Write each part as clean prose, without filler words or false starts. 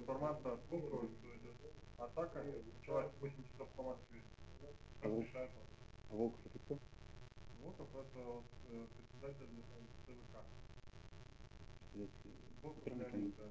информация о том, что идет атака, началась в 8 часов по Москве. Сейчас решает он. А Волков это кто? Волков это вот, председатель ЦВК. Волков Леонид, да.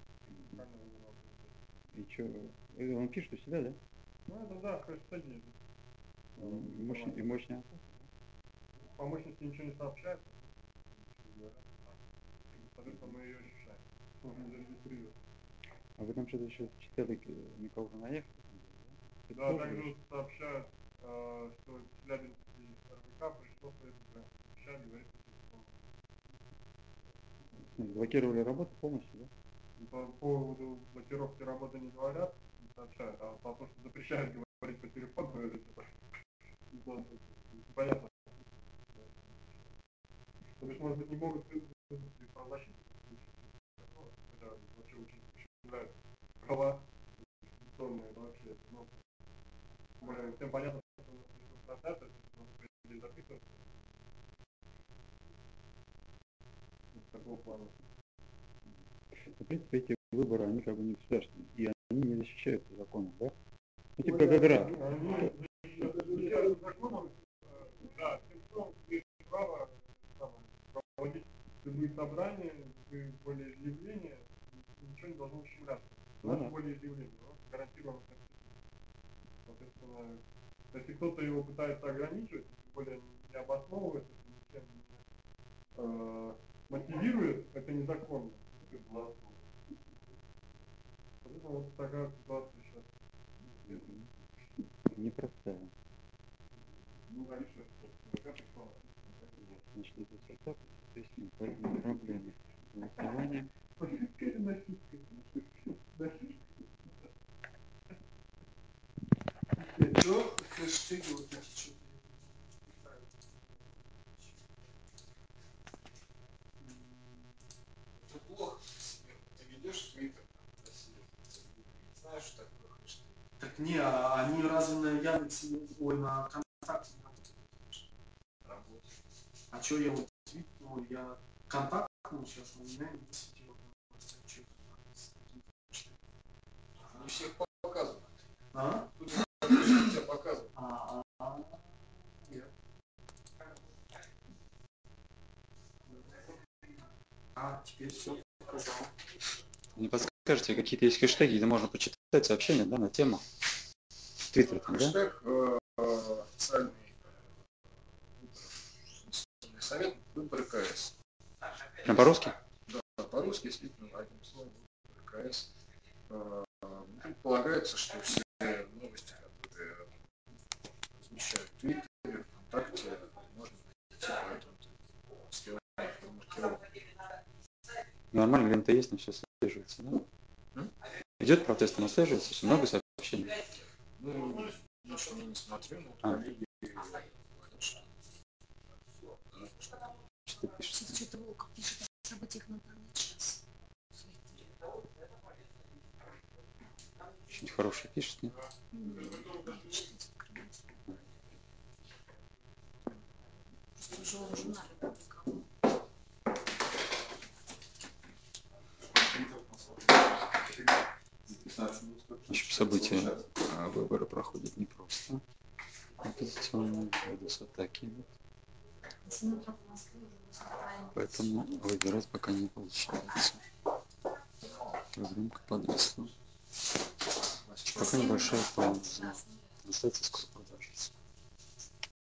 И что, он пишет у себя, да? Ну это да, хэштеги. И мощная атака. По мощности ничего не сообщается. Соответственно, мы ее ощущаем. Зарегистрируем. А вы там что-то еще читали, Николай наехал? Да, также сообщают, что Челябинский РВК пришло свои обещания, говорит, блокировали работу полностью, да? По поводу блокировки работы не говорят, не сообщают, а по тому, что запрещают говорить по телефону, говорит, понятно. То есть, может быть, не могут вызвать правозащиту, хотя вообще очень нравится права конституционные вообще, но всем понятно, что у нас слишком трансляция, то есть нужно записывать такого плана. В принципе, эти выборы, они как бы не государственные, и они не защищаются законом, да? Ну, типа как игра. Они защищаются законом, да, тем, кто имеет право проводить любые собрания, любые волеизъявления, ничего не должно ущемляться. Наше волеизъявление, гарантировано Конституцией. Соответственно, если кто-то его пытается ограничивать, тем более не обосновывает это, ничем не мотивирует, это незаконно. Соответственно, вот такая ситуация сейчас. Непростая. Ну, конечно, значит, это так, соответственно, поэтому проблемы голосования. Но хэштеги вот эти что-то это плохо. Ты ведешь твиттер про себя. Знаешь, что такое хэштег? Так не, а они разве на Яндексе, ой, на ВКонтакте не работают? Работают. А что я вот твит, ну, я контакт, ну, сейчас на меня не сидел, что не всех показывают. А? Тут тебя показывают. Теперь все показал. Не подскажете, какие-то есть хэштеги, где можно почитать сообщения, да, на тему? Твиттер, да? Хэштег официальный совет выборы КС. Прям по-русски? Да, по-русски, действительно, одним словом, выборы КС. Предполагается, что все новости, которые размещают в Твиттере, ВКонтакте, можно найти по этому маркировку. Нормально, лента есть, но сейчас отслеживается, да? Идет протест, он отслеживается, все много сообщений. Ну, лично я не смотрю, но коллеги говорят, что что пишет. Сейчас что-то Волков пишет о событиях на данный час. Что-нибудь хорошее пишет, нет? Просто уже он в журнале публиковал. Значит, события выборы проходят непросто. Оппозиционные ведутся атаки. Поэтому выбирать пока не получается. Громко подвисло. Пока небольшая пауза. Остается скоро.